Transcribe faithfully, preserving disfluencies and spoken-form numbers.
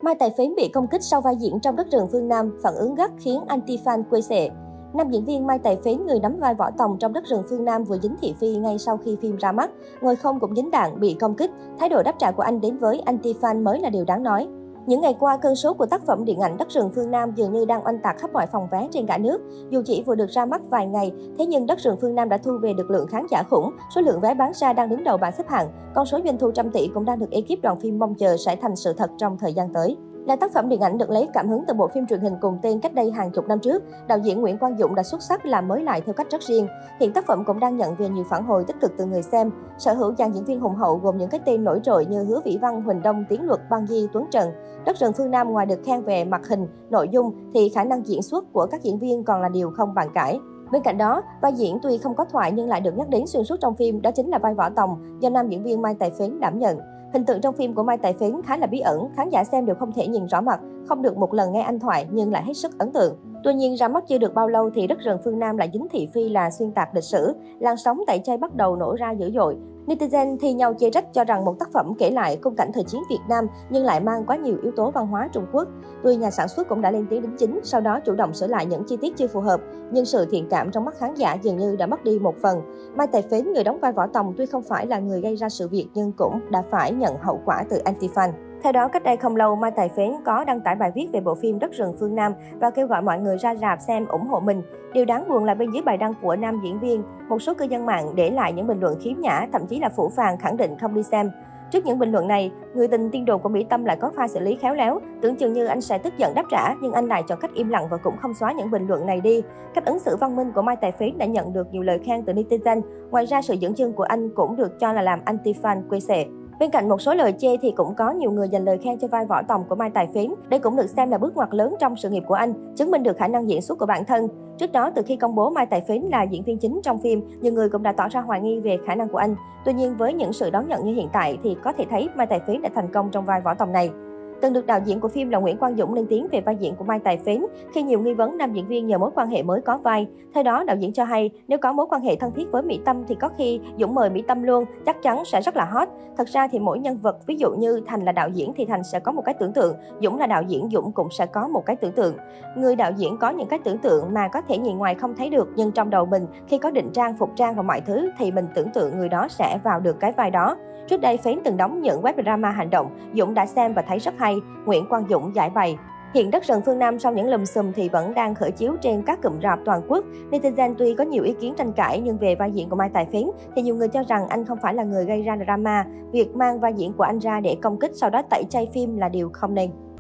Mai Tài Phến bị công kích sau vai diễn trong Đất rừng phương Nam, phản ứng gắt khiến anti-fan quê xệ. Nam diễn viên Mai Tài Phến, người nắm vai Võ Tòng trong Đất rừng phương Nam vừa dính thị phi ngay sau khi phim ra mắt. Ngồi không cũng dính đạn, bị công kích. Thái độ đáp trả của anh đến với anti-fan mới là điều đáng nói. Những ngày qua, cơn sốt của tác phẩm điện ảnh Đất rừng phương Nam dường như đang oanh tạc khắp mọi phòng vé trên cả nước. Dù chỉ vừa được ra mắt vài ngày, thế nhưng Đất rừng phương Nam đã thu về được lượng khán giả khủng. Số lượng vé bán ra đang đứng đầu bảng xếp hạng. Con số doanh thu trăm tỷ cũng đang được ekip đoàn phim mong chờ sẽ thành sự thật trong thời gian tới. Là tác phẩm điện ảnh được lấy cảm hứng từ bộ phim truyền hình cùng tên cách đây hàng chục năm trước, đạo diễn Nguyễn Quang Dũng đã xuất sắc làm mới lại theo cách rất riêng. Hiện tác phẩm cũng đang nhận về nhiều phản hồi tích cực từ người xem. Sở hữu dàn diễn viên hùng hậu gồm những cái tên nổi trội như Hứa Vĩ Văn, Huỳnh Đông, Tiến Luật, Băng Di, Tuấn Trần. Đất rừng phương Nam ngoài được khen về mặt hình, nội dung thì khả năng diễn xuất của các diễn viên còn là điều không bàn cãi. Bên cạnh đó, vai diễn tuy không có thoại nhưng lại được nhắc đến xuyên suốt trong phim, đó chính là vai Võ Tòng do nam diễn viên Mai Tài Phến đảm nhận. Hình tượng trong phim của Mai Tài Phến khá là bí ẩn, khán giả xem đều không thể nhìn rõ mặt, không được một lần nghe anh thoại nhưng lại hết sức ấn tượng. Tuy nhiên, ra mắt chưa được bao lâu thì Đất rừng phương Nam lại dính thị phi là xuyên tạc lịch sử, làn sóng tẩy chay bắt đầu nổ ra dữ dội. Netizen thi nhau chê trách cho rằng một tác phẩm kể lại khung cảnh thời chiến Việt Nam nhưng lại mang quá nhiều yếu tố văn hóa Trung Quốc. Tuy nhà sản xuất cũng đã lên tiếng đính chính, sau đó chủ động sửa lại những chi tiết chưa phù hợp, nhưng sự thiện cảm trong mắt khán giả dường như đã mất đi một phần. Mai Tài Phến, người đóng vai Võ Tòng, tuy không phải là người gây ra sự việc nhưng cũng đã phải nhận hậu quả từ anti-fan. Theo đó, cách đây không lâu, Mai Tài Phến có đăng tải bài viết về bộ phim Đất rừng phương Nam và kêu gọi mọi người ra rạp xem ủng hộ mình. Điều đáng buồn là bên dưới bài đăng của nam diễn viên, một số cư dân mạng để lại những bình luận khiếm nhã, thậm chí là phũ phàng khẳng định không đi xem. Trước những bình luận này, người tình tiên đồn của Mỹ Tâm lại có pha xử lý khéo léo, tưởng chừng như anh sẽ tức giận đáp trả, nhưng anh lại chọn cách im lặng và cũng không xóa những bình luận này đi. Cách ứng xử văn minh của Mai Tài Phến đã nhận được nhiều lời khen từ netizen. Ngoài ra, sự dẫn chương của anh cũng được cho là làm anti-fan quê xệ. Bên cạnh một số lời chê thì cũng có nhiều người dành lời khen cho vai Võ Tòng của Mai Tài Phến. Đây cũng được xem là bước ngoặt lớn trong sự nghiệp của anh, chứng minh được khả năng diễn xuất của bản thân. Trước đó, từ khi công bố Mai Tài Phến là diễn viên chính trong phim, nhiều người cũng đã tỏ ra hoài nghi về khả năng của anh. Tuy nhiên, với những sự đón nhận như hiện tại thì có thể thấy Mai Tài Phến đã thành công trong vai Võ Tòng này. Từng được đạo diễn của phim là Nguyễn Quang Dũng lên tiếng về vai diễn của Mai Tài Phến khi nhiều nghi vấn nam diễn viên nhờ mối quan hệ mới có vai. Theo đó, đạo diễn cho hay nếu có mối quan hệ thân thiết với Mỹ Tâm thì có khi Dũng mời Mỹ Tâm luôn, chắc chắn sẽ rất là hot. Thật ra thì mỗi nhân vật, ví dụ như Thành là đạo diễn thì Thành sẽ có một cái tưởng tượng, Dũng là đạo diễn, Dũng cũng sẽ có một cái tưởng tượng. Người đạo diễn có những cái tưởng tượng mà có thể nhìn ngoài không thấy được, nhưng trong đầu mình khi có định trang, phục trang và mọi thứ thì mình tưởng tượng người đó sẽ vào được cái vai đó. Trước đây, Phến từng đóng những web drama hành động, Dũng đã xem và thấy rất hay. Nguyễn Quang Dũng giải bày. Hiện Đất rừng phương Nam sau những lùm xùm thì vẫn đang khởi chiếu trên các cụm rạp toàn quốc. Netizen tuy có nhiều ý kiến tranh cãi nhưng về vai diễn của Mai Tài Phến thì nhiều người cho rằng anh không phải là người gây ra drama. Việc mang vai diễn của anh ra để công kích sau đó tẩy chay phim là điều không nên.